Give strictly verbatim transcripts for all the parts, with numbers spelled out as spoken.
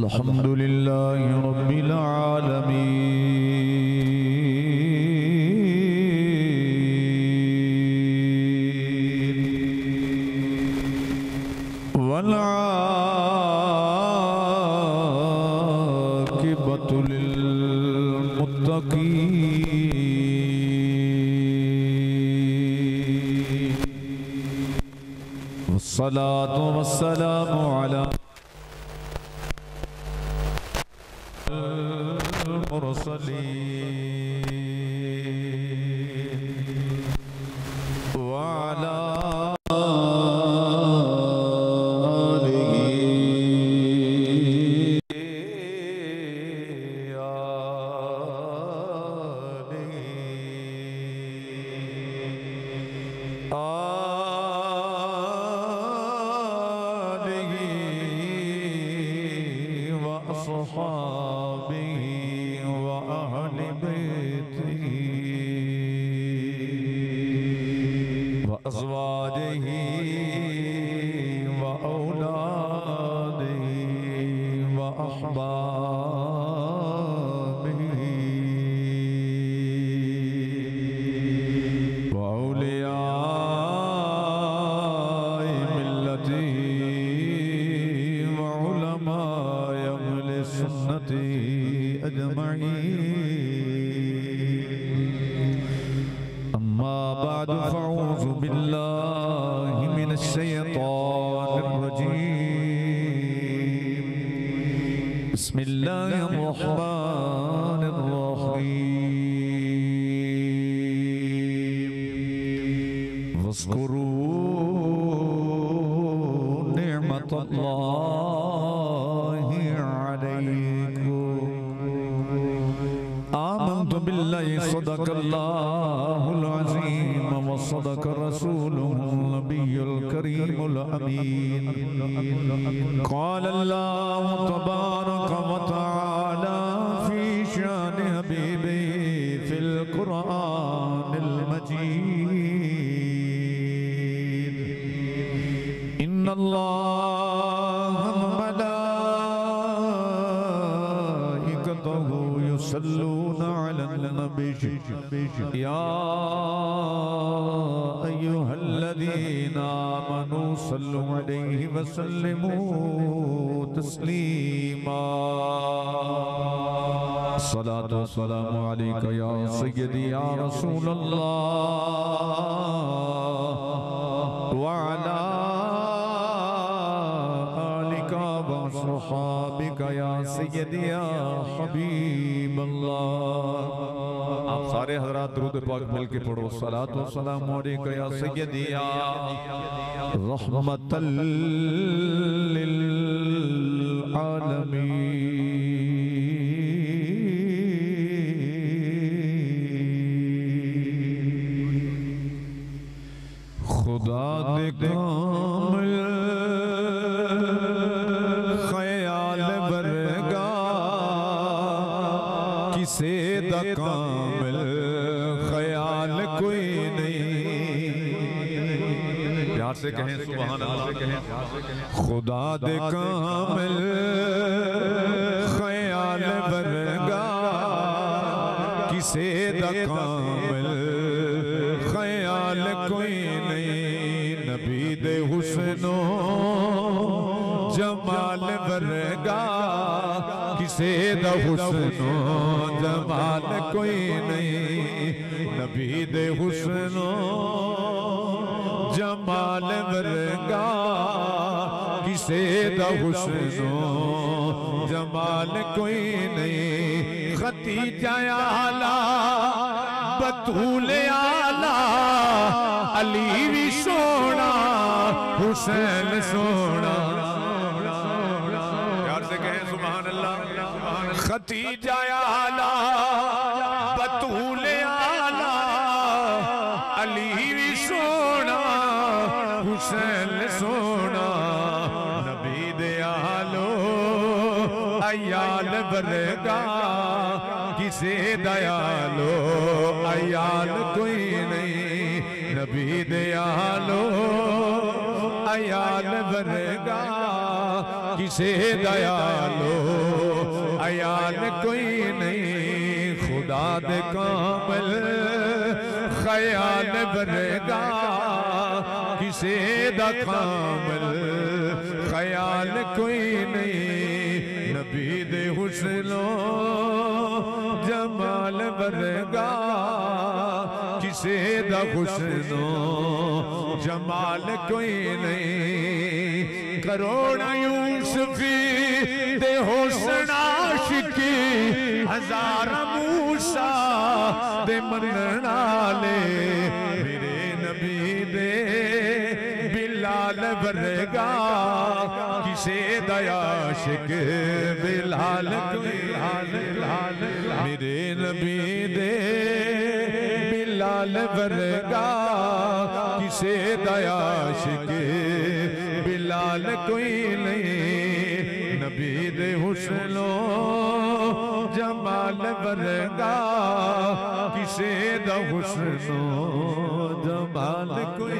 الحمد لله رب العالمين والعاقبة للمتقين والصلاة والسلام على المرسلين وعلى آله آله وأصحابه وأهل بيته وأزواجه وأولاده وأحبابه وأولياء ملته وعلماء أهل السنة أجمعين أما بعد فأعوذ بالله من الشيطان الرجيم بسم الله الرحمن الرحيم واذكروا نعمة الله عليكم آمنت بالله صدق الله العظيم وصدق رسوله النبي الكريم الأمين قال الله تبارك وتعالى في شان حبيبه في القرآن المجيد إن الله وملائكته يصلون على النبي يا أيها الذين آمنوا صلوا عليه وسلموا تسليما الصلاة والسلام عليك يا سيدي يا رسول الله وعلى آلك وصحابك يا سيدي يا حبيب اللہ. آپ سارے حضرات درود پاک مل کے پڑھو الصلاۃ والسلام علیکہ یا سیدی یا رحمت للعالمین. خدا دے کامل خیال برگا کسے دا کامل خیال کوئی نہیں. پیار سے کہیں سبحان اللہ. خدا دے کامل خیال برگا کسے دا کامل خیال کوئی نہیں. نبی دے حسن و جمال برگا کسے دا حسن و جمال کوئی نہیں. نبی دے حسن و جمال برگا کسے دا حسن و جمال کوئی نہیں. ختیجہ آلہ بطول آلہ علی بھی سونا حسین سونا. پیار سے کہیں سبحان اللہ. ختیجہ آلہ بطول آلہ علی بھی سونا حسین سونا. نبی دے آلو ایال برگا کسے دیالو ایال کوئی نہیں. نبی دے آلو ایال برگا کسے دیالو عیال کوئی نہیں خدا دے کامل خیال برگا کسے دا کامل خیال کوئی نہیں نبی دے حسن و جمال برگا کسے دا حسن و جمال کوئی نہیں کروڑا یوسفی دے حسن عاشقی ہزار موسیٰ دے مننا لے میرے نبی دے بلال برگا کسے دا عاشق بلال کوئی میرے نبی دے بلال برگا کسے دا عاشق بلال کوئی نہیں نبی دے حسن و جمال برگا کسے دا حسن و جمال کوئی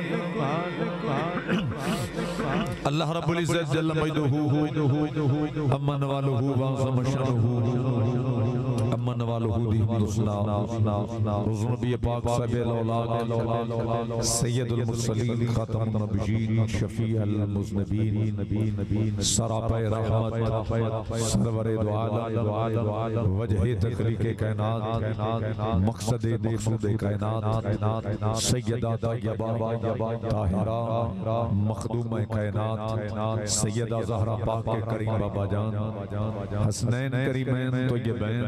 اللہ رب العزت جل مجدہ امن والہ وعظم شانہ امن والہ دیہم الاسلام حضور نبی پاک صاحب الاولاد سید المرسلین خاتم النبیین شفیع المذنبین سراپہ رحمت سرور دو عالم وجہ تخلیق کائنات مقصد مقصود کائنات سیدہ طیبہ طاہرہ مخدوم کائنات سیدہ زہرا پاک کے کریم بابا جان حسنین کریمین طیبین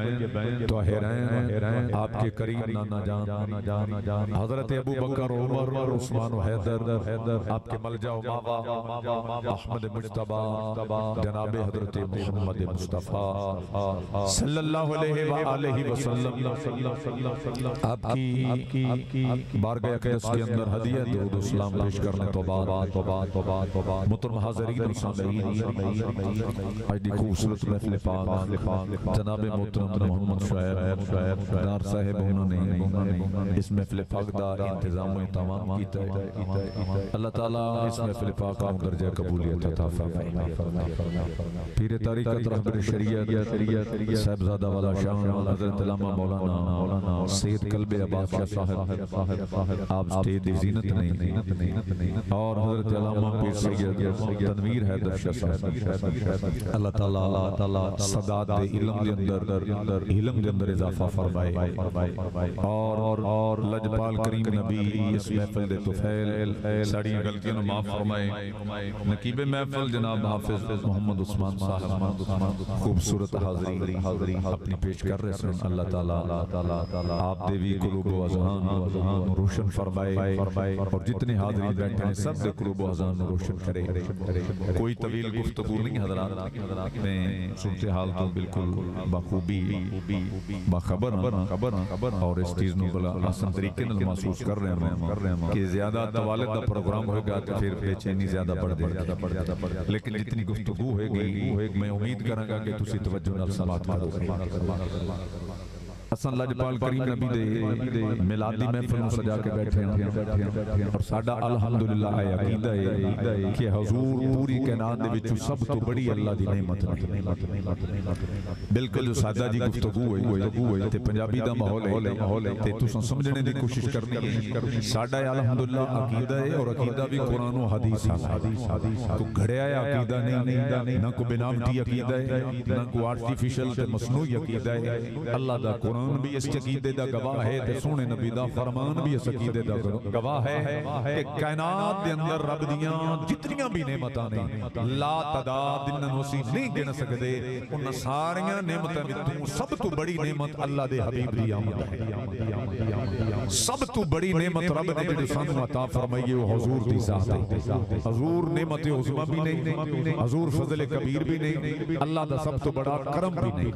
طاہرین آپ کے کریم نانا جان حضرت ابو بکر عمر عثمان و حیدر آپ کے ملجا و ماوا احمد مجتبہ جناب حضرت محمد مصطفیٰ صلی اللہ علیہ وآلہ وسلم آپ کی بارگاہ اقدس کے اندر ہدیہ درود و سلام پیش کرنے تو بعد محترم حاضرین و سامعین آج دی خوبصورت محفل پاک جناب محترم محمد شعیب دار صاحب انہوں نے اس محفل پاک دا انتظام و اہتمام کیتا ہے اللہ تعالیٰ اس محفل پاک کا درجہ قبولیت عطا فرمائے پیر طریقت رہبر شریعت صاحبزادہ والا شاہ حضرت علامہ مولانا سید قلب عباس شاہ صاحب آپ سٹیج زینت نہیں اور حضرت علامہ پیر سید تنویر حیدر شاہ صاحب اللہ تعالیٰ صداد دے علم دے اندر علم دے اندر اضافہ فرمائے اور لجپال کریم نبی اس محفل دے طفیل ساڑی غلطیوں معاف فرمائے نقیب محفل جناب حافظ محمد عثمان صاحب خوبصورت حاضری اپنی پیش کر رہے ہیں اللہ تعالیٰ آپ دیوی قلوب و اذہان روشن فرمائے اور جتنے حاضری بیٹھے ہیں سب دے قلوب و اذہان روشن کرے کوئی طویل گفتگو نہیں حضرات میں صورتحال تو بالکل بخوبی باخبر اور اس چیز نو بلا آسان طریقے نل محسوس کر رہے ہیں کہ زیادہ توالد دا پروگرام ہوئے گا تو پھر بیچینی زیادہ بڑھ دے لیکن جتنی گفتگو ہوئے گی میں امید کروں گا کہ تسی توجہ نال سماعت کرو حسن لجپال کریم نبی دے میلادی محفل میں سجا کے بیٹھے ہیں اور ساڈا الحمدللہ ہے عقیدہ ہے کہ حضور پوری کائنات دے وچوں سب تو بڑی اللہ دی نعمت ہے بالکل جو سادہ جی گفتگو ہوئی تے پنجابی دا ماحول ہے تے تساں سمجھنے دی کوشش کرنی ہے ساڈا الحمدللہ عقیدہ ہے اور عقیدہ بھی قرآن و حدیث ہے تو گھڑیا ہے عقیدہ نہیں نہ کو بناوٹی عقیدہ ہے نہ کو آرٹیفیشل تے مصنوعی عقیدہ ہے اللہ دا قرآن بھی اس عقیدے دا گواہ ہے تے سونے نبی دا فرمان بھی اس عقیدے دا گواہ ہے کہ کائنات دے اندر رب دیاں جتنیاں بھی نعمتاں نے لا تعداد دن نوسی نہیں گن سکدے ان ساریاں نعمتاں وچوں سب تو بڑی نعمت اللہ دے حبیب دی آمد ہے سب تو بڑی نعمت رب نے جڑی سانوں عطا فرمائی ہے وہ حضور دی ذات ہے حضور نعمت عظمی بھی نہیں حضور فضل کبیر بھی نہیں اللہ دا سب تو بڑا کرم بھی نہیں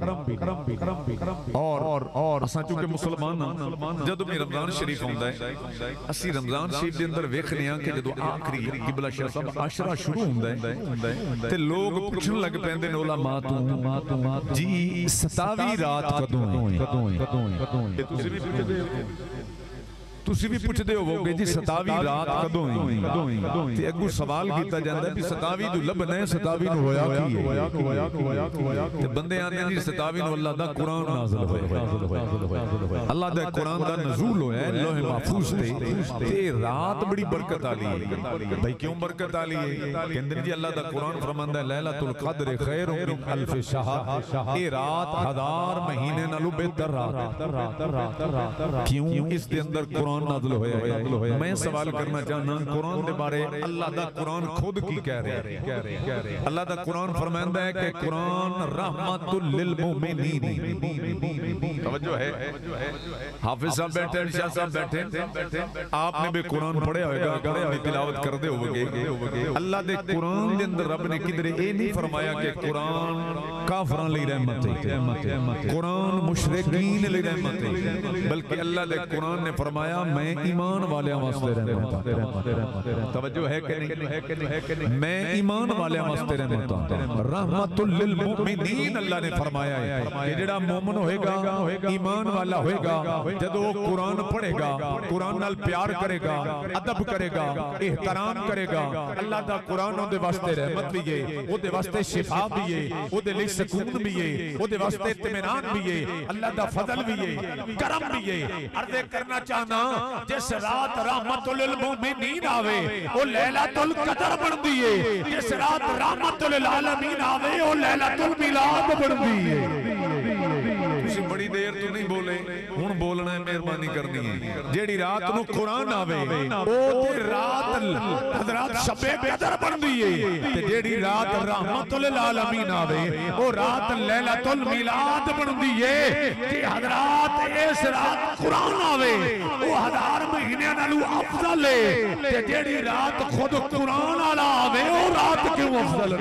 اور اور اور اساں چونکہ مسلمان جدوں بھی رمضان شریف ہوندا ہے اسی رمضان شریف دے اندر ویکھنے ہاں کہ جدوں آخری قبلہ شاہ صاحب عاشرہ شروع ہوندا ہے تے لوگ پوچھن لگ پیندے نے علماء تو جی ستاویں رات کدوں ہے کدوں ہے تسی بھی پوچھدے تسی بھی پوچھتے ہوگے جی ستاوی رات کدوں ہوئی تے اگوں سوال کیتا جاندا ہے بھی ستاوی جو لبنا ہے ستاوی نو ہویا کی ہے تے بندے آندے جی ستاوی نو اللہ دا قرآن نازل ہویا اللہ دا قرآن دا نزول ہویا ہے لوح محفوظ تے تے رات بڑی برکت والی ہے بھائی کیوں برکت والی ہے کہندے جی اللہ دا قرآن فرماندا ہے لیلۃ القدر خیر من الف شہر اے رات ہزار مہینے نالوں بہتر رات ہے کیوں اس دے اندر قرآن نازل ہویا ہے میں سوال کرنا چاہنا قرآن دے بارے اللہ دا قرآن خود کی کہہ رہے ہیں اللہ دا قرآن فرماندا ہے کہ قرآن رحمت للمومنین توجہ ہے حافظ صاحب بیٹھے شاہ صاحب بیٹھے آپ نے بھی قرآن پڑھے ہوئے گا قرآن کی تلاوت کر دے ہوگے اللہ دے قرآن دے اندر رب نے کدھر اے نہیں فرمایا کہ قرآن کافران لئی رحمت ہے قرآن مشرکین لئی رحمت ہے بلکہ اللہ دے قرآن نے فرمایا میں ایمان والے واسطے رحمت ہوں توجہ ہے کہ نہیں میں ایمان والے واسطے رحمت ہوں رحمت للمؤمنین اللہ نے فرمایا ہے کہ جڑا مومن ہوئے گا ایمان والا ہوئے گا جدو وہ قرآن پڑھے گا قرآن نال پیار کرے گا ادب کرے گا احترام کرے گا اللہ دا قرآن دے واسطے رحمت بھی ہے وہ دے واسطے شفا بھی ہے وہ دے لئے سکون بھی ہے وہ دے واسطے اطمینان بھی ہے اللہ دا فضل بھی ہے کرم بھی ہے عرض کرنا چاہنا جس رات رحمت للمومنین آوے وہ لیلۃ القدر بن دیئے جس رات رحمت للعالمین آوے وہ لیلۃ المیلاد بن دیئے کسی بڑی دیر تو نہیں بولے ہون بولنا ہے مہربانی کرنی ہے جیڑی رات نو قرآن آوے او تے رات حضرات شب قدر بن دیئے تے جیڑی رات رحمت للعالمین آوے او رات لیلۃ المیلاد بن دیئے کہ حضرات اس رات قرآن آوے وہ ہزار مہینے نالو افضل ہے تے جیڑی رات خود قرآن آلا آوے وہ رات کیوں افضل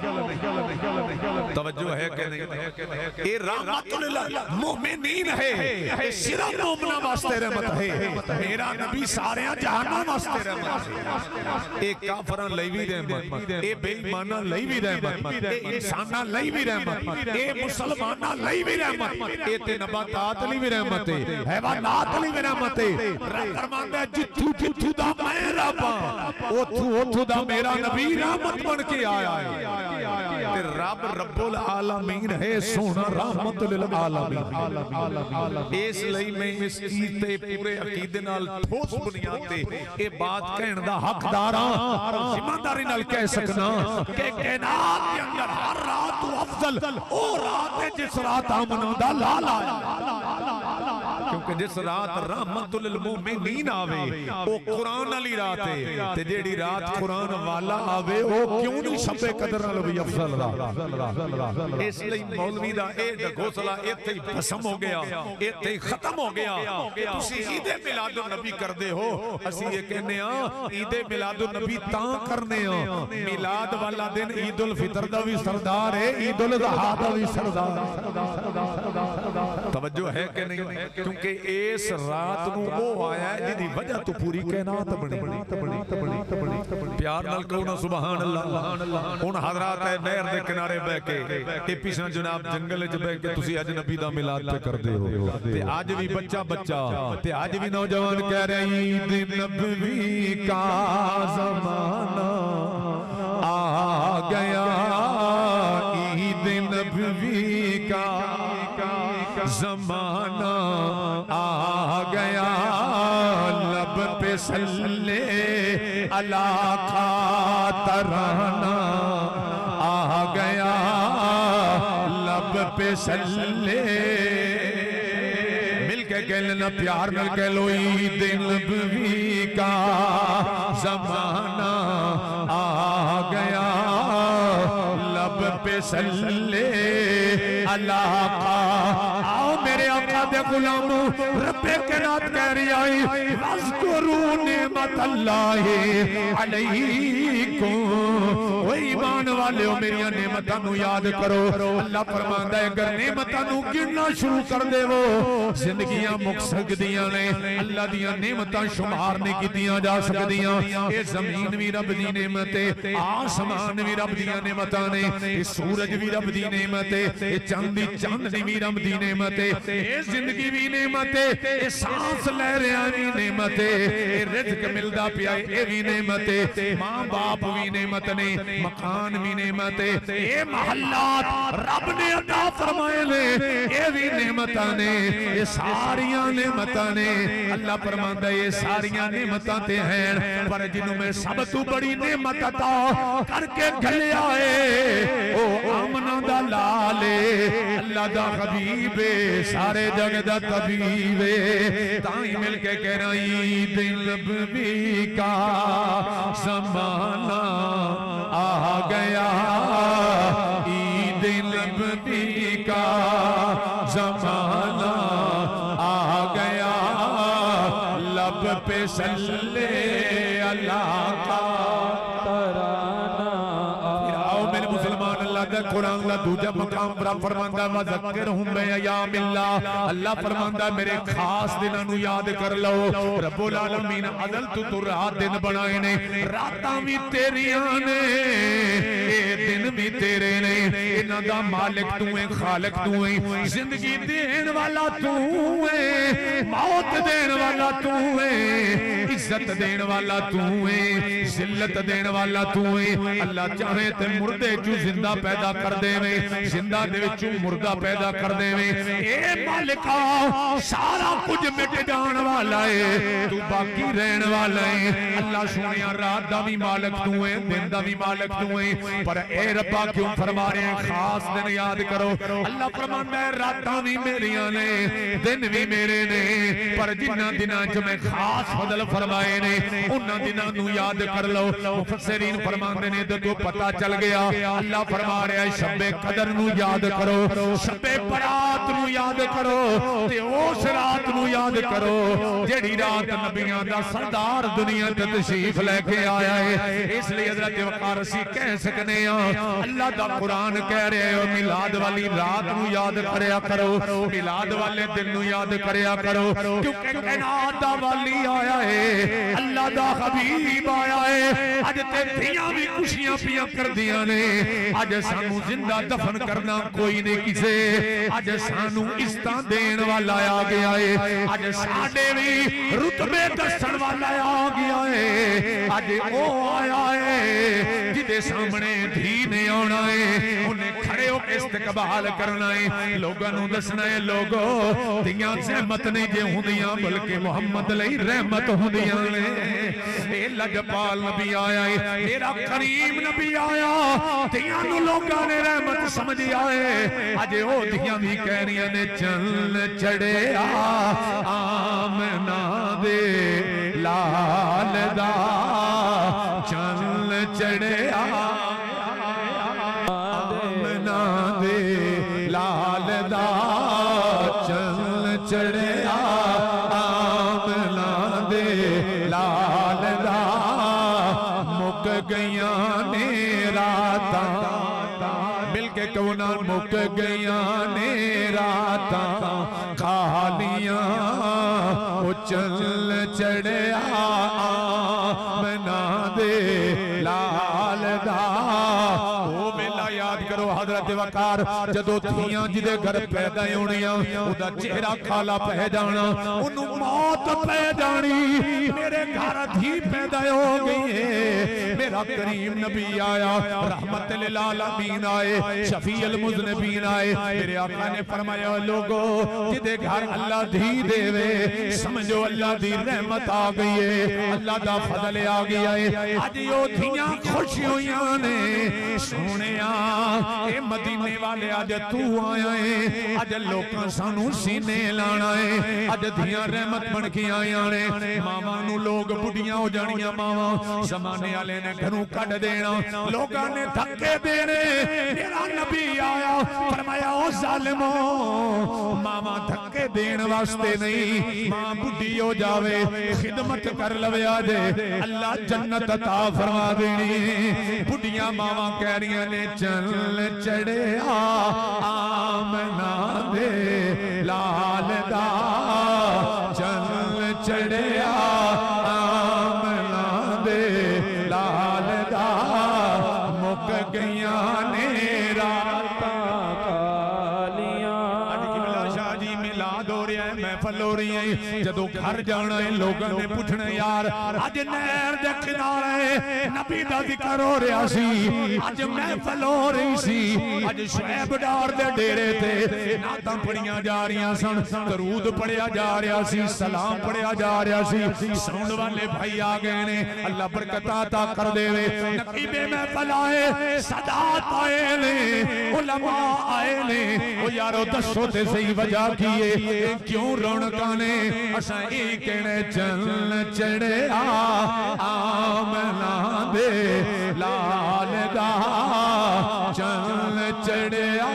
نہیں توجہ ہے کہ نہیں اے رحمت للمؤمنین ہے اے صرف مومنہ واسطے رحمت ہے میرا نبی سارے جہانا واسطے رحمت ہے اے کافران لئی بھی رحمت اے بے ایمانہ لئی بھی رحمت اے انسانہ لئی بھی رحمت اے مسلمانہ لئی بھی رحمت اے تے نباتات لئی بھی رحمت ہے حیوانات لئی بھی رحمت ہے فرماندا ہے جتھو جتھو دا میں ربا اوتھو اوتھو دا میرا نبی رحمت بن کے آیا ہے تے رب رب العالمین ہے سونا رحمت للعالمین اس لئی میں اس چیز تے پورے عقیدے نال ٹھوس بنیاد تے اے بات کہن دا حقداراں ذمہ داری نال کہہ سکنا کہ کائنات دے اندر ہر رات تو افضل او رات ہے جس رات آمنہ دا لال آیا کیونکہ جس رات رحمت للمومنین آوے وہ قرآن علی رات ہے تے جیڑی رات قرآن والا آوے وہ کیوں نہیں شب قدر نال بھی افضل رات اس لئی مولوی دا اے گھوسلا ایتھے ہی بھسم ہو گیا ایتھے ہی ختم ہو گیا تسی عید میلاد النبی کر دے ہو اسی یہ کہنے ہاں عید میلاد النبی تاں کرنے ہاں میلاد والا دن عید الفطر دا بھی سردار ہے عید الاضحیٰ دا بھی سردار توجہ ہے کہ نہیں کیونکہ اس رات نو وہ آیا ہے جدی وجہ تو پوری کائنات بنی پیار نال کہو سبحان اللہ ان حضرات ہے نہر دے کنارے بہ کے اے پیچھے جناب جنگل وچ بہ کے تسی اج نبی دا میلاد تے کردے ہو تے اج بھی بچہ بچہ تے اج بھی نوجوان کہہ رہے ہیں عید نبوی کا زمانہ آ گیا عید نبوی کا زمانہ آ گیا لب پہ صلی علی کا ترانہ آ گیا لب پہ صلی مل کے کہلنا پیار مل کے لو عید نبوی کا زمانہ آ گیا لب پہ صلی علی کا آؤ میرے آقا دے غلاموں رب کائنات کہہ رہی آئی وَاذْكُرُوا نِعْمَتَ اللَّهِ عَلَيْكُمْ وہ ایمان والے ہو میری نعمتاں نو یاد کرو اللہ فرماندا ہے اگر نعمتاں نو گننا شروع کر دے وہ زندگیاں مک سکدیاں نے اللہ دیاں نعمتاں شمار نہیں کیتیاں جا سکدیاں اے زمین بھی رب دی نعمت ہے آسمان بھی رب دیاں نعمتاں نے اے سورج بھی رب دی نعمت ہے اے چاند چاند بھی رب دی نعمت ہے اے زندگی بھی نعمت ہے، اے سانس لے رہا بھی نعمت ہے، اے رزق ملدا پیا اے بھی نعمت ہے، ماں باپ بھی نعمت نے، مکان بھی نعمت ہے، اے محلات رب نے عطا فرمائے نے اے بھی نعمتاں نے، اے ساریاں نعمتاں نے۔ اللہ فرماندا ہے یہ ساریاں نعمتاں تے ہیں، پر جنوں میں سب تو بڑی نعمت عطا کر کے گھلیا ہے او آمنہ دا لالے، اللہ دا حبیب سارے جگ دا طبیب، تائیں مل کے کہہ رہا عید نبوی کا زمانہ آ گیا، عید نبوی کا زمانہ آ گیا، لب پہ صلی اللہ کا ترانہ آ میرے مسلمان۔ اللہ دا قرآن اللہ دوجہ مقام پر فرماندہ وَذَكِّرْهُمْ بِأَيَّامِ اللَّهِ، اللہ فرماندہ میرے خاص دنوں یاد کر لو، رب العالمین عدلت تو رات دن بنائے نے، راتاں بھی تیریاں نے، اے دن بھی تیرے نے، انہاں دا مالک تو ہیں، خالق تو ہیں، زندگی دین والا تو ہیں، موت دین والا تو ہیں، عزت دین والا تو ہیں، ذلت دین والا تو ہیں۔ اللہ چاہے تے مردے جو زندہ پیدا کر دے میں، زندہ دے وچوں مردہ پیدا کر دے میں، اے مالکا سارا کچھ مٹ جان والا ہے، تو باقی رہن والا ہے۔ اللہ سونیا رات دا بھی مالک تو ہے، دن دا بھی مالک تو ہے، پر اے ربا کیوں فرما رہے ہیں خاص دن یاد کرو؟ اللہ فرماتا ہے راتاں بھی میریاں نے، دن بھی میرے نے، پر جنہ دناں جو میں خاص فضل فرمائے نے انہاں دناں نو یاد کر لو۔ مفسرین فرماندے نے تو پتہ چل گیا، اللہ فرما رہا ہے شب قدر نو یاد کرو، شب برات نو یاد کرو، تے اس رات نو یاد کرو جیڑی رات نبیاں دا سردار دنیا تے تشریف لے کے آیا ہے۔ اس لیے حضرت وقار سی کہہ سکنے ہیں اللہ دا قرآن کہہ رہے ہو میلاد والی رات نو یاد کریا کرو، میلاد والے دن نو یاد کریا کرو، کیونکہ کائنات دا والی آیا ہے، اللہ دا حبیب آیا ہے۔ اج تے دھیاں بھی خوشیاں پیاں کر دیاں نے، اج سانو زندہ دفن کرنا کوئی نہیں کسے، اج سانو عزتاں دین والا آ گیا ہے، اج ساڈے بھی رتبے دسن والا آ گیا ہے، اج او آیا ہے جدے سامنے دھی نے آنا ہے، انہیں کھڑے ہو کے استقبال کرنا ہے، لوگاں نو دسنا ہے لوگو دیاں زحمت نہیں جے ہوندیاں بلکہ محمد لئی رحمت ہوندیاں نے۔ اے لجپال نبی آیا ہے، میرا کریم نبی آیا، دیاں نو لوگاں نے رحمت سمجھ آئے، اج او دیاں بھی کہہ رہی نے چل چڑھیا آمنہ دے لال دا، چل چڑھیا آمنہ دے لال دا، چل چڑھیا آمنہ دے لال دا، مک گیاں نے راتاں، مل کے کونا مک گیاں نے راتاں خالیاں، وہ چل چڑھیا آمنہ دے لال دا۔ وہ میلا یاد کرو حضرت وقار جدو تھیاں جدے گھر پیدا ہونیاں، اُدا چہرہ کھالا پہ جانا، انہوں موت پہ جانی، میرے گھر دھی پیدا ہو گئی ہے، میرا کریم نبی آیا، رحمت للعالمین آئے، شفیع المذنبین آئے، میرے آقا نے فرمایا لوگو جدے گھر اللہ دھی دے وے سمجھو اللہ دی رحمت آ گئی ہے، اللہ دا فضل آ گیا ہے۔ آج یو دھیاں خوش ہویاں نے، سونیا اے مدینے والے آج تو آیا ہے، آج لوکاں سانو سینے لانا ہے، آج دھیاں رحمت بن کے آیا نے، ماما نو لوگ بڑیاں ہو جانیاں ماما، زمانے والے نے گھروں کٹ دینا، لوگاں نے دھکے دینے، میرا نبی آیا فرمایا او ظالموں ماما دھکے دین واسطے نہیں، ماں بڑھی ہو جاوے خدمت کر لوے آجے اللہ جنت عطا فرما دینی۔ بڑھیاں ماما کہہ رہی نے چل چڑھے آمنہ دے لال دا، چل چڑھے آمنہ دے لال دا، مک گیاں نے راتاں خالیاں۔ آج قبلہ شاہ جی میلاد ہو رہا جدو گھر جانا ہے لوگوں نے پوچھنا یار اج نہر دے کنارے نبی دا ذکر ہو رہا سی اج محفل ہو رہی سی اج شعیب ڈار دے ڈیرے تے نعتاں پڑھیاں جا رہیاں سن درود پڑھیا جا رہا سی سلام پڑھیا جا رہا سی ساؤنڈ والے بھائی آ گئے نے اللہ برکت عطا کر دے وے نقیب محفل آئے سادات آئے نے علماء آئے نے او یارو دسو تے صحیح وجہ کیے کیوں رونقاں نے اساں ای کہنے چل چڑھیا آمنہ دے لال دا چل چڑھیا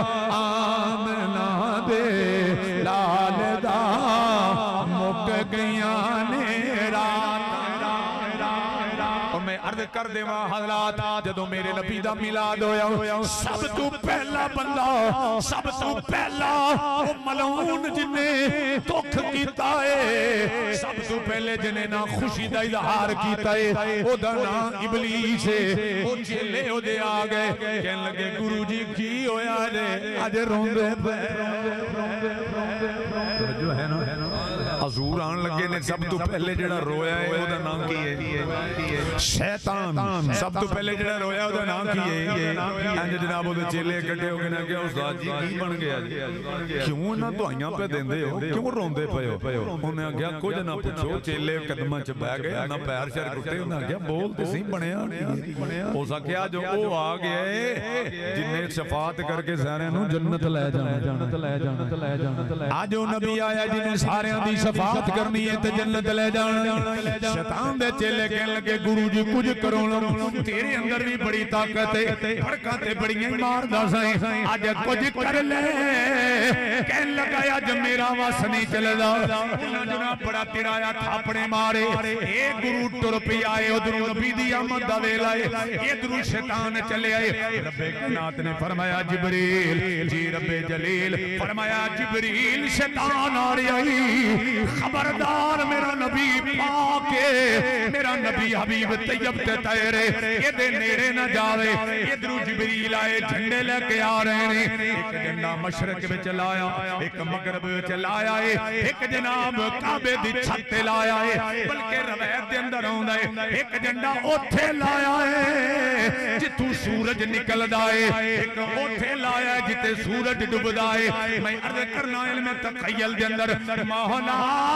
آمنہ دے لال دا مک گیاں نے رات اور میں عرض کر دے وہاں حضرات جدو میرے نبی دا میلاد ہویا سب تو پہلا بندہ سب تو پہلا وہ ملعون جنہیں دکھ کیتا ہے سب تو پہلے جنہیں نا خوشی دا اظہار کیتا ہے او دا نا ابلیس ہے او چلے او دے آگئے کہنے لگے گرو جی کی ہویا جے آج روندے پہ جو ہے نا حضور آن لگے نے سب تو پہلے جڑا رویا ہے او دا نام کی ہے شیطان سب تو پہلے جڑا رویا او دا نام کی ہے انج جناب او دے چیلے کٹے ہو گئے نا کہ استاد جی کی بن گیا کیوں نہ دعائیاں پہ دیندے ہو کیوں روندے پے ہو انہیں آگیا کچھ نہ پوچھو چیلے قدمہ چ بہ گئے نہ پیر شر کٹے انہیں آگیا بول تے سی بنیا ہو سکیا جو او آ گئے جنہیں شفاعت کر کے سارے نو جنت لے جانا جنت لے جانا آج او نبی آیا جنہیں سارے دی شفاعت کرنی ہے تے جنت لے جانا شیطان دے چیلے کہنے لگے گرو جی کچھ کرو تیرے اندر بھی بڑی طاقت ہے بھڑکا تے بڑیاں مار دا سائیں آج کچھ کر لے کہنے لگا آج میرا واس نہیں چلے دا انہاں جناب بڑا تیرایا تھاپڑے مارے اے گرو ٹر پی آئے ادھر نبی دی آمد دا ویل آئے ادھر شیطان چلے آئے رب کائنات نے فرمایا جبریل جی رب جلیل فرمایا جبریل شیطان آ رہی آئی خبردار میرا نبی پاکے میرا نبی حبیب طیب تے تیرے یہ دے نیرے نہ جاوے ادھر جبریل آئے جھنڈے لے کے آ رہے ہیں ایک جنڈا مشرق میں چلایا ایک مغرب میں چلایا ایک جناب کعبے دی چھت لایا ہے بلکہ روایت دے اندر ہوندا ہے ایک جنڈا اوتھے لایا ہے جتوں سورج نکلدا ہے ایک اوتھے لایا ہے جتے سورج ڈوبدا ہے میں عرض کرنا علم تخیل دے اندر مولا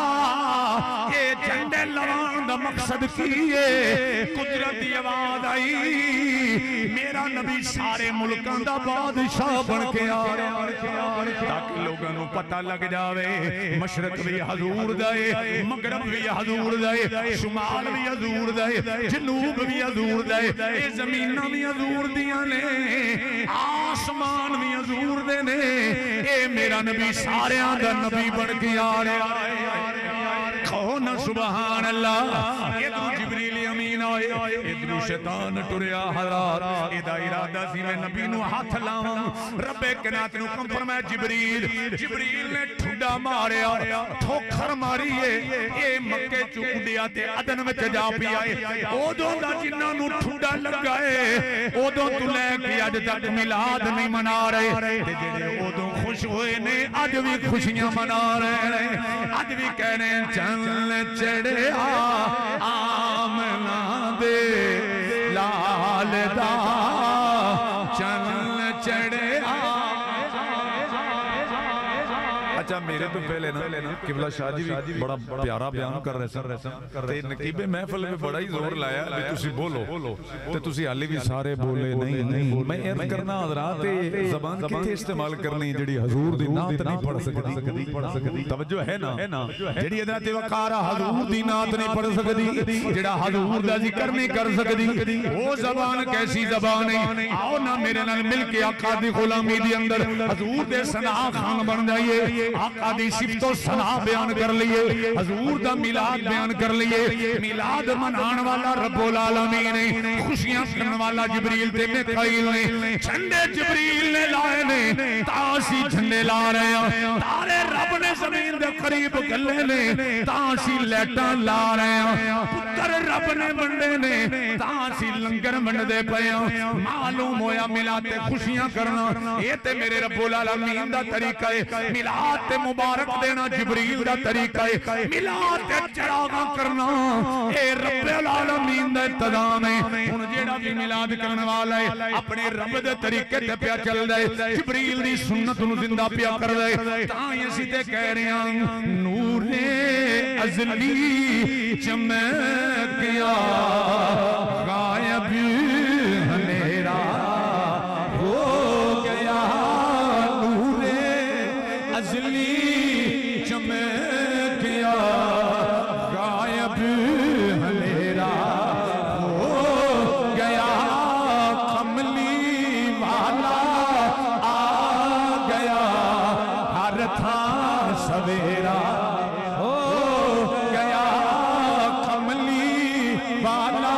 اے جھنڈے لوان دا مقصد کی ہے قدرت دی آواز آئی میرا نبی سارے ملکاں دا بادشاہ بن کے آ رہا تاکہ لوگوں کو پتہ لگ جاوے مشرق بھی حضور دے مغرب بھی حضور دے شمال بھی حضور دے جنوب بھی حضور دے اے زمیناں بھی حضور دیاں نے آسمان بھی حضور دے نے اے میرا نبی سارے دا نبی بن کے آ رہا ہے کون سبحان اللہ ادھر جبریل امین آئے ادھر شیطان ٹریا حضرات ادا ارادہ سی میں نبی نو ہاتھ لاؤں رب کائنات نو کم فرمایا جبریل جبریل نے ٹھڈا ماریا ٹھوکر ماری ہے اے مکے چوندیا تے عدن وچ جا پیا ہے اودوں دا جنہاں نو ٹھڈا لگا ہے اودوں تو لے کے اج تک میلاد نہیں منا رہے تے جڑے اودوں خوش ہوئے نے اج بھی خوشیاں منا رہے ہیں اج بھی کہہ رہے ہیں چل چڑھیا آمنہ دے لال دا چل چڑھیا اچھا میرے تو پہلے نا قبلہ شاہ جی بھی بڑا پیارا بیان کر رہے سن تے نقیب محفل میں بڑا ہی زور لایا بھی تسی بولو تے تسی حالی بھی سارے بولے نہیں میں عرض کرنا حضرات زبان کتے استعمال کرنی جڑی حضور دی نعت نہیں پڑھ سکتی توجہ ہے نا جڑی حضرت وقارہ حضور دی نعت نہیں پڑھ سکتی جڑا حضور دا ذکر نہیں کر سکتی وہ زبان کیسی زبان ہے آؤ نا میرے نال مل کے آقا دی غلامی دی اندر حضور دے ثنا خان بن جائیے آقا دی صفت و ثنا بیان کر لیے حضور دا میلاد بیان کر لیے میلاد منان والا رب العالمین نے خوشیاں کرنے والا جبریل تے میکائیل نے جھنڈے جبریل نے لائے نے تاسی جھنڈے لا رہے ہیں تارے رب نے زمین دے قریب گلے نے تاسی لیٹاں لا رہے ہیں پتر رب نے بندے نے تاسی لنگر بندے پے ہیں معلوم ہویا میلاد تے خوشیاں کرنا یہ تے میرے رب العالمین دا طریقہ ہے میلاد تے مبارک دینا جبریل دا طریقہ ہے میلاد تے چراغاں کرنا اے رب العالمین دا اقتدام ہے ہن جیڑا بھی میلاد کرن والا ہے اپنے رب دے طریقے تے پیا چل دے جبریل دی سنت نو زندہ پیا کر دے تاں اسی تے کہہ رہے ہیں نور ازلی چمکیا غائب اندھیرا ہو گیا نور ازلی چمکیا غائب اندھیرا ہو گیا کملی والا آ گیا ہر تھا سویرا ہو گیا کملی والا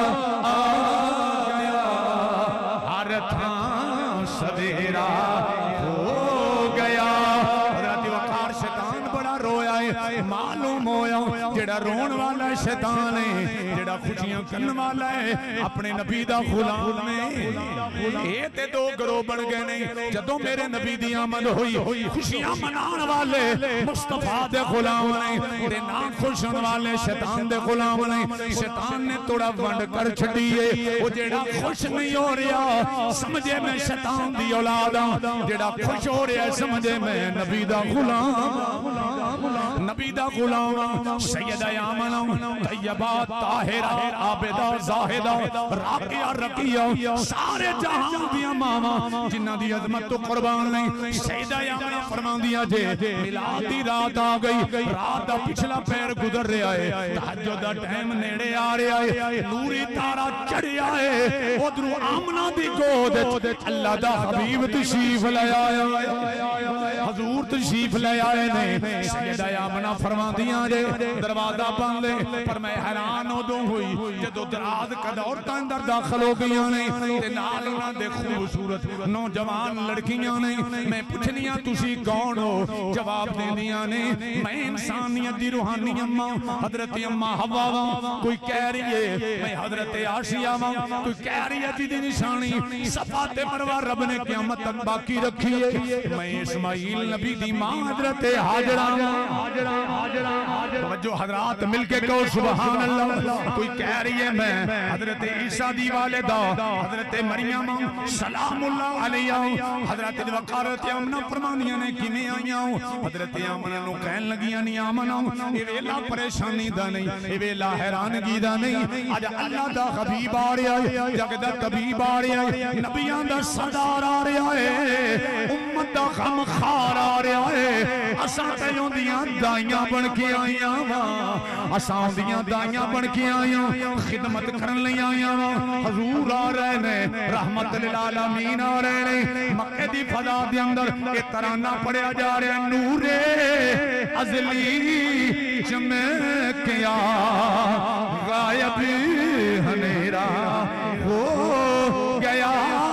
آ گیا ہر تھا سویرا ہو گیا حضرت وقار شیطان بڑا رویا ہے معلوم ہویا جڑا رون والا شیطان ہے جڑا خوشیاں کرن والا ہے اپنے نبی دا غلام ہے اے تے دو گروہ بن گئے نہیں جدوں میرے نبی دی آمد ہوئی خوشیاں منان والے مصطفیٰ دے غلام نہیں تے نا خوش ہون والے شیطان دے غلام نہیں شیطان نے توڑا ونڈ کر چھڈیے او جڑا خوش نہیں ہو رہا سمجھے میں شیطان دی اولاد ہاں جڑا خوش ہو رہا سمجھے میں نبی دا غلام نبی دا غلام سیدہ آمنہ طیبہ طاہرہ عابدہ زاہدہ راقیہ رقیہ سارے جہاں دیا ماما جنہ دی عظمت تو قربان نہیں سیدہ آمنہ فرمان دیا جے ملاد دی رات آ گئی رات دا پچھلا پیر گزر رہا ہے تحجد دا ٹائم نیڑے آ رہا ہے نوری تارا چڑھ آئے ادھرو آمنہ دی گود اللہ دا حبیب تشریف لے آیا حضور تشریف لے آئے نے سیدہ آمنہ فرمان دیا جے دروازہ بند لے پر میں حیران ہو دوں ہوئی جدو دراز کا دورتا اندر داخل ہو گیا نہیں تے نال نہ دے خوبصورت نوجوان لڑکیاں نہیں میں پوچھنیاں تسی کون ہو جواب دے دیا نہیں میں انسانیت دی روحانی اماں حضرت اماں حوا ہوں کوئی کہہ رہی ہے میں حضرت عاشیہ ہوں کوئی کہہ رہی ہے جی نشانی صفات مروہ رب نے قیامت تک باقی رکھی ہے میں اسماعیل نبی دی ماں حضرت حاجرہ توجہ حضرات مل کے کہو سبحان اللہ کوئی کہہ رہی ہے میں حضرت عیسیٰ دی والدہ حضرت مریم سلام اللہ علیہ حضرت وقارت آمنہ فرمانیاں نے کی میں آئیاں حضرت آمنہ نو کہن لگیاں نہیں آمنہ اے ویلا پریشانی دا نہیں اے ویلا حیرانگی دا نہیں آج اللہ دا حبیب آ رہا ہے جگ دا طبیب آ رہا ہے نبیان دا صدار آ رہا ہے امت دا غم خار آ رہا ہے اساں تیوں دیاں دائیاں بن کے آئیاں وہاں اساں دیاں دائیاں بن کے آئیاں خدمت کرن لئی آئیاں وہاں حضور آ رہے نے رحمت للعالمین آ رہے نے مکہ دی فضا دے اندر ایک ترانہ پڑھیا جا رہے ہیں نور ازلی چمکیا غائب اندھیرا ہو گیا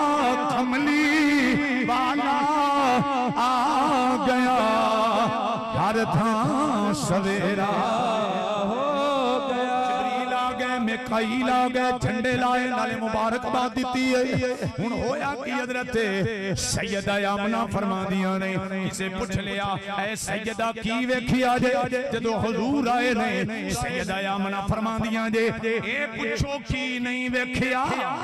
کملی والا آ گیا ہر تھا سویرا ہو گیا جبریل آ گئے میکائیل آ گئے جھنڈے لائے نالے مبارک بات دیتی ہے ہن ہویا کی حضرت سیدہ آمنہ فرما دیا نے اسے پوچھ لیا اے سیدہ کی ویکھیا جے جدو حضور آئے نے سیدہ آمنہ فرما دیا جے اے پوچھو کی نہیں ویکھیا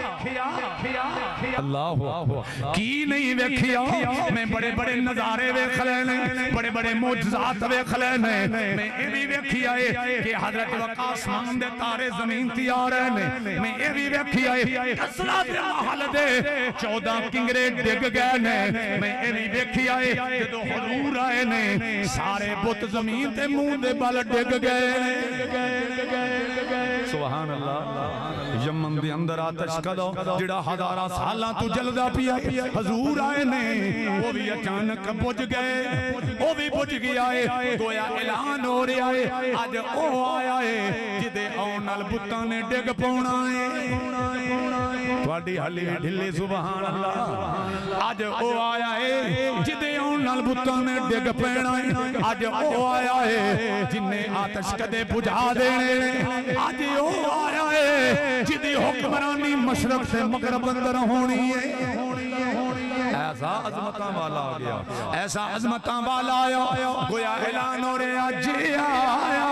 اللہ کی نہیں ویکھیا میں بڑے بڑے نظارے ویکھ لے نے بڑے بڑے معجزات ویکھ لے نے میں اے بھی ویکھیا اے کہ حضرت وقت آسمان دے تارے زمین تے آ رہے نے میں اے بھی ویکھیا اے کسرا دے محل دے چودہ کنگرے ڈگ گئے نے میں اے بھی ویکھیا اے جدو حضور آئے نے سارے بت زمین تے منہ دے بل ڈگ گئے سبحان اللہ یمن دے اندر آتش کدو جڑا ہزارہ سالاں تو جلدا پیا حضور آئے نے وہ بھی اچانک بجھ گئے وہ بھی بجھ گیا ہے گویا اعلان ہو رہا ہے آج او آیا ہے جدے آن نال بتاں نے ڈگ پونا ہے تواڈی حلی ڈھلی سبحان اللہ آج او آیا ہے جدے آن نال بتاں نے ڈگ پینا ہے آج او آیا ہے جن نے آتش کدے بجھا دینے آج او آیا ہے جدی حکمرانی مشرق سے مغرب اندر ہونی ہے اے ایسا عظمتاں والا آ گیا، ایسا عظمتاں والا آیا، گویا اعلان ہو رہے اج آیا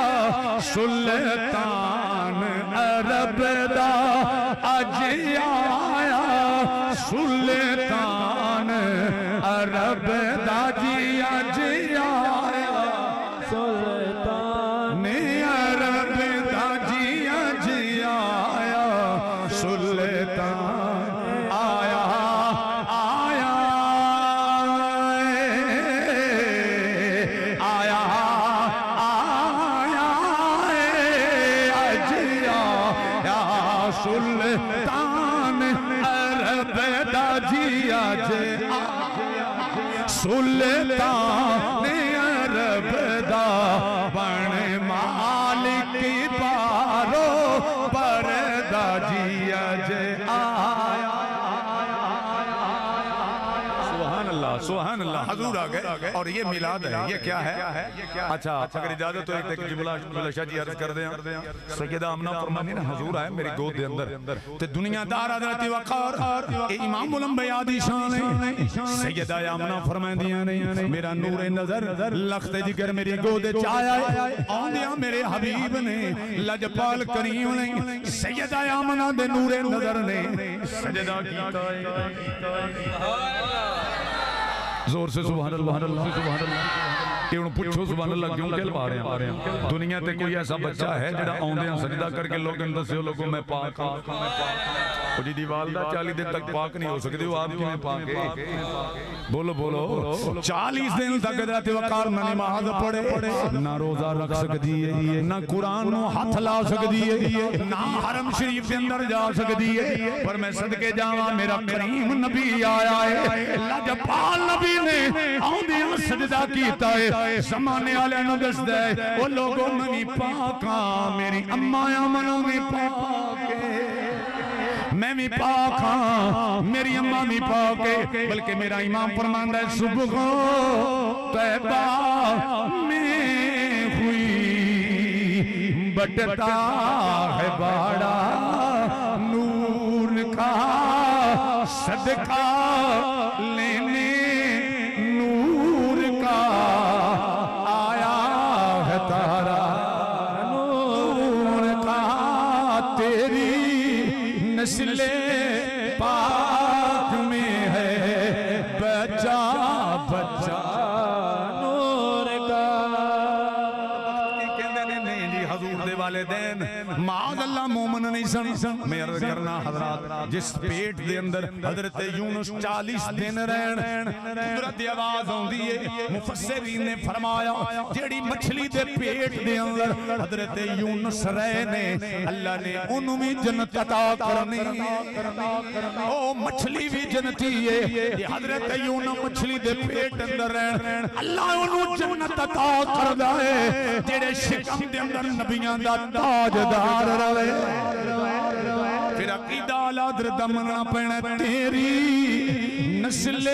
سلطان عرب دا، اج آیا سلطان عرب دا جی، اج آیا سلطان عرب دا جی، اج آیا سلطان آیا آیا آیا آیا اج آیا سلطان عرب دا جی، اج سلطان عرب دا بن مالک بارو پردہ جی، اج آیا۔ سبحان اللہ سبحان اللہ، حضور آ گئے اور یہ میلاد ہے، یہ کیا ہے؟ اچھا اگر اجازت تو ایک جملہ شاہ جی عرض کر دیں، سیدہ آمنہ فرمانی نا حضور آئے میری گود دے اندر، تے دنیا دار حضرت وقار اے امام الانبیاء دی شان ہے، سیدہ آمنہ فرمائیں دیاں نہیں، میرا نور نظر لخت جگر میری گود چایا ہے، آندیاں میرے حبیب نے لجپال کریم نے سیدہ آمنہ دے نور نظر نے سجدہ کیتا ہے۔ زور سے سبحان اللہ سبحان اللہ، کہ انہوں پوچھو سبحان اللہ کیوں کہل پا رہے ہیں؟ دنیا تے کوئی ایسا بچہ ہے جڑا آندے ہیں سجدہ کر کے لوگ اندر سے لوگوں میں پاک ہوں، جی دی والدہ چالیس دن تک پاک نہیں ہو سکتی، وہ آپ کی میں پاک ہے؟ بولو بولو، چالیس دن تک حضرت وقار نہ نماز پڑھے، نہ روزہ رکھ سکتی ہے، نہ قرآن نو ہاتھ لا سکتی ہے، نہ حرم شریف کے اندر جا سکتی ہے، پر میں صدقے جاواں میرا کریم نبی آیا ہے، لجپال نبی نے آندیاں سجدہ کیتا ہے، زمانے والے نو دس دے وہ لوگوں میں پاکاں، میری اماں امنوں میں پاک ہے، میں بھی پاک ہاں، میری اماں بھی پاک ہے، بلکہ میرا امام فرماندہ ہے صبح طیبہ میں ہوئی بٹتا ہے باڑا نور کا صدقہ لینے نور کا آیا ہے تارا نور کا تیری نسل پاک میں ہے بچہ بچہ نور کا۔ حضور دے والدین معاذ اللہ مومن نہیں سن، میں عرض کرنا حضرات جس پیٹ دے اندر حضرت یونس چالیس دن رہن قدرت آواز ہوندی ہے، مفسرین نے فرمایا جیڑی مچھلی دے پیٹ دے اندر حضرت یونس رہنے اللہ نے انہوں بھی جنت عطا کرنی، او مچھلی بھی جنتی ہے، یہ حضرت یونس مچھلی دے پیٹ اندر رہن اللہ انہوں جنت عطا کردہ ہے، جیڑے شکم دے اندر نبیان دا تاجدار روے، پھر عقیدہ علادر دمنا پہنے تیری نسل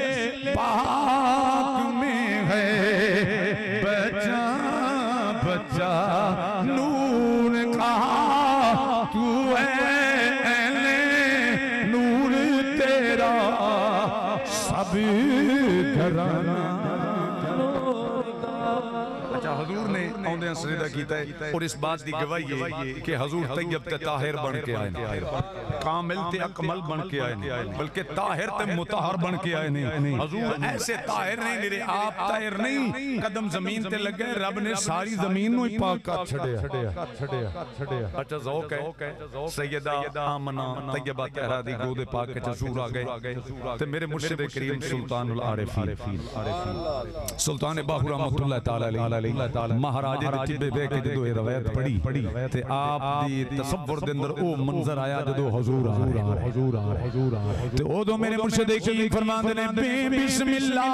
پاک میں ہے بچہ بچہ نور کا تو ہے اہل نور تیرا سب گھرانا۔ اچھا حضور نے آندے ہیں سجدہ کیتا ہے اور اس بات دی گواہی ہے کہ حضور طیب تے طاہر بن کے آئے کامل تے اکمل بن کے آئے بلکہ طاہر تے مطہر بن کے آئے نہیں، حضور ایسے طاہر نہیں میرے آپ طاہر نہیں، قدم زمین تے لگ گئے رب نے ساری زمین نو ہی پاک کر چھڑیا۔ اچھا ذوق ہے سیدہ آمنہ طیبہ طاہرہ دی گود پاک کے حضور آ گئے تے میرے مرشد کریم سلطان العارفین سلطان باہو رحمت اللہ تعالی مہاراجے دے چبے بے کے جدو روایت پڑھی تے آپ دی تصور دے اندر او منظر آیا جدو حضور آ رہے تے او دو میرے مرشد کریم فرماندے نے بے بسم اللہ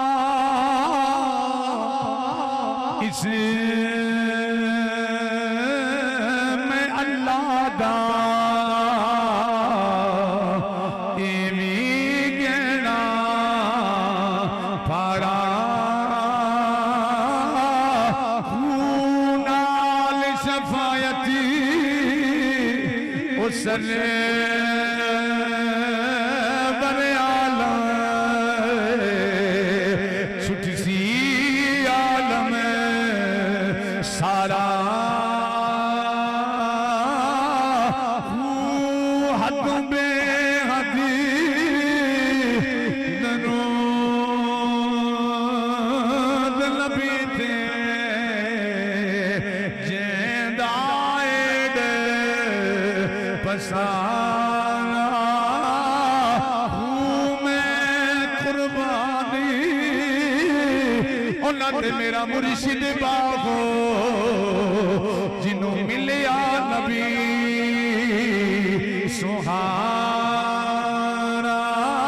اس میں اللہ دا سر بر عالم نثارا ہوں میں قربانی انہاں تے میرا مرشد باغو جنوں ملیا نبی سہارا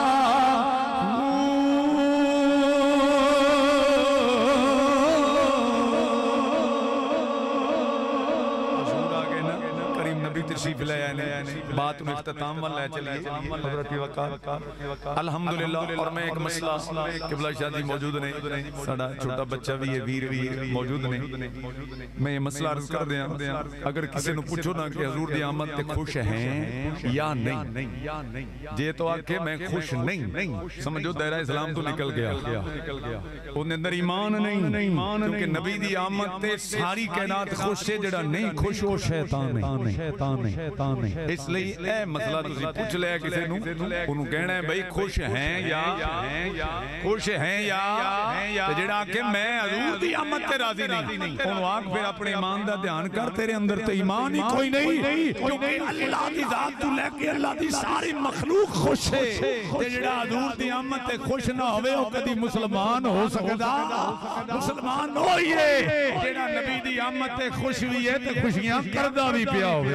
تشریف لے آنے بات میں اختتام والا ہے چلیے حضرت وقار الحمدللہ اور میں ایک مسئلہ قبلہ شاہ جی موجود نہیں ساڑھا چھوٹا بچہ بھی ہے ویر ویر موجود نہیں میں یہ مسئلہ عرض کر دیا اگر کسی نے پوچھو نا کہ حضور دی آمد تے خوش ہیں یا نہیں جے تو آکے میں خوش نہیں سمجھو دائرہ اسلام تو نکل گیا انہیں اندر ایمان نہیں کیونکہ نبی دی آمد تے ساری کائنات خوش ہے جڑا نہیں خوش ہو شیطان نہیں اس لئے اے مسئلہ تسی پوچھ لے کسی نو انہوں کہنا ہے بھئی خوش ہیں یا خوش ہیں یا جڑا کہ میں حضور دی آمد تے راضی نہیں انہوں آگ پھر اپنے ایمان دا دھیان کر تیرے اندر تے ایمان ہی کوئی نہیں کیونکہ اللہ دی ذات تو لے کے اللہ دی ساری مخلوق خوش ہے جڑا حضور دی آمد تے خوش نہ ہوئے ہو کدی مسلمان ہو سکتا مسلمان ہوئیے جڑا نبی دی آمد تے خوش ہوئی ہے تے خوشیاں کردہ بھی پیا ہوئے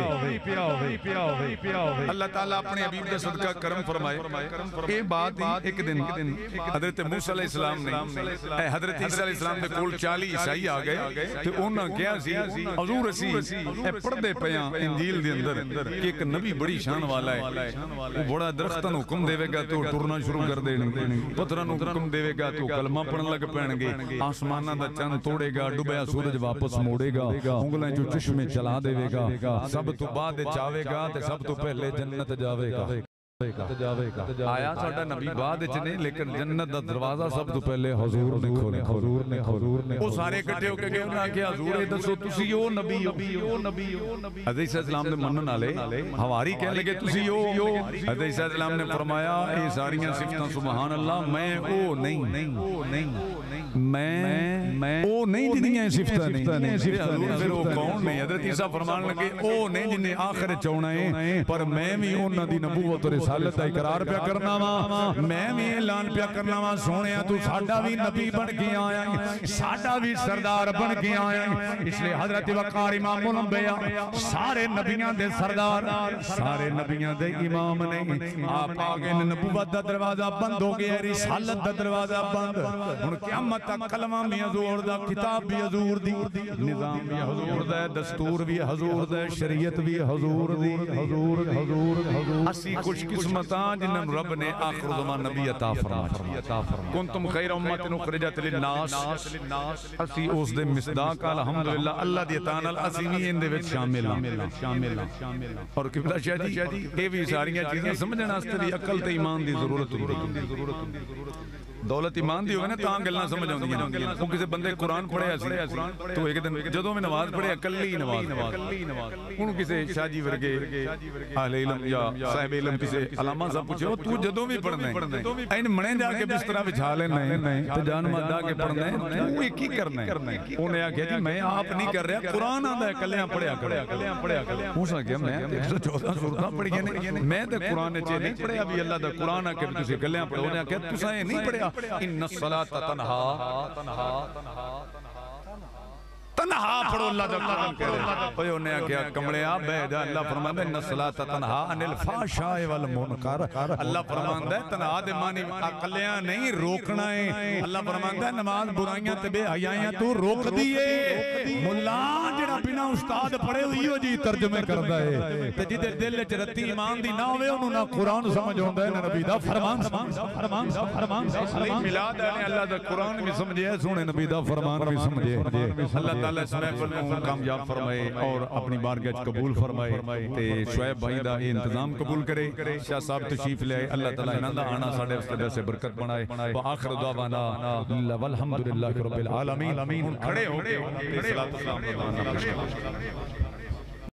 اللہ تعالیٰ اپنے حبیب کا صدقہ کرم فرمائے یہ بات ایک دن حضرت موسیٰ علیہ السلام نے حضرت عیسیٰ علیہ السلام نے کول چالی عیسائی آگئے تو انہاں کیا سی حضور اسی پردے پیاں انجیل دے اندر کہ ایک نبی بڑی شان والا ہے وہ بڑا درختن حکم دے گا تو ٹرنا شروع کر دے پتران حکم دے گا تو کلمہ پڑھن لگ پہن گے آسمانہ دا چند توڑے گا ڈوبیا سورج واپس موڑے گا انگلیں جو چشمے چلا دے گا سب تو بعد چاہے گا تے سب تو پہلے جنت جاوے گا آیا ساڑھا نبی بعد چنے لیکن جنت دا دروازہ سب تو پہلے حضور نے کھولے حضور نے حضور نے وہ سارے کٹے ہو کے گئے انہاں کہ حضور دسو تسی یو نبی ہو حضرت عیسیٰ السلام نے منن آلے ہواری کہنے لگے تسی یو حضرت عیسیٰ السلام نے فرمایا اے ساریاں صفتاں سبحان اللہ میں او نہیں میں او نہیں جنہیں صفتاں نہیں پھر او کون نہیں حضرت عیسیٰ فرمان لگے او نہیں جنہیں آخر چونا ہے پر میں بھی انہاں دی نبوت اور رسالت اقرار پیا کرنا وا میں بھی اعلان پیا کرنا وا سونیا تو ساڈا بھی نبی بن کے آیا ہے ساڈا بھی سردار بن کے آیا ہے اس لیے حضرت وقار امام الانبیاء سارے نبیاں دے سردار سارے نبیاں دے امام نہیں آپ آگے نبوت دا دروازہ بند ہو گیا رسالت دا دروازہ بند ان قیامت تک کلمہ بھی حضور دا کتاب بھی حضور دی نظام بھی حضور دا دستور بھی حضور دا شریعت بھی حضور دی حضور حضور اسی خوش قسمتاں جنہاں رب نے آخر زمان نبی عطا فرمایا کنتم خیر امت اخرجت للناس اسی اس دے مصداق الحمدللہ اللہ دی عطا اسی بھی ان دے وچ شامل اور قبلہ شاہ جی اے بھی ساریاں چیزیں سمجھنا اس دی عقل تے ایمان دی ضرورت ہوندی دولت ایمان دی ہوگا نا تاں گلنا سمجھ آؤں گی وہ کسی بندے قرآن پڑھے ایسی تو ایک دن جدوں میں نماز پڑھے اکلی نماز انہوں کسی شاہ جی ورگے اہل علم یا صاحب علم کسی علامہ صاحب پوچھے ہو تو جدوں بھی پڑھنے این منے جا کے بسترہ بچھا لینا ہے تو جان مدہ کے پڑھنے تو ایک ہی کرنا ہے انہیں آگیا جی میں آپ نہیں کر رہا قرآن آدھا ہے کلیاں پڑھیا کرے ہوں سا کیا میں ایک سو چودہ صورتاں پڑھی گئے میں تے قرآن چے نہیں پڑھے ابھی اللہ دا قرآن آکے تسی کلیاں پڑھو انہیں آگیا تو سائے نہیں پڑھیا ان الصلاة تنہا تنہا پڑھو اللہ دا قرآن کرے اوہ انہیں کیا کمڑے آپ بیدہ اللہ فرماندہ ان الصلاة تنہا ان الفاشاء والمنکر اللہ فرماندہ تنہا دے معنی اقلیاں نہیں روکنا ہے اللہ فرماندہ نماز برائیاں تبے حیائیاں تو روک دیئے ملا جڑا بنا استاد پڑھے ہوئی ہو جی ترجمے کردہ ہے تے جدے دل چرتی ایمان دی نہ ہوئے انہوں نہ قرآن سمجھ ہوندہ ہے نہ نبی دا فرمان فرمان فرمان ملاد ہے اللہ دا قرآن بھی سمجھے سونے نبی دا فرمان بھی سمجھے اللہ تعالیٰ اس محفل میں کامیاب فرمائے اور اپنی بارگاہ قبول فرمائے تے شعیب بھائی دا انتظام قبول کرے شاہ صاحب تشریف لے اللہ تعالیٰ انہاں دا آنا ساڑھے اس طرح سے برکت بنائے وآخر دعوانا والحمدللہ رب العالمین کھڑے ہو گئے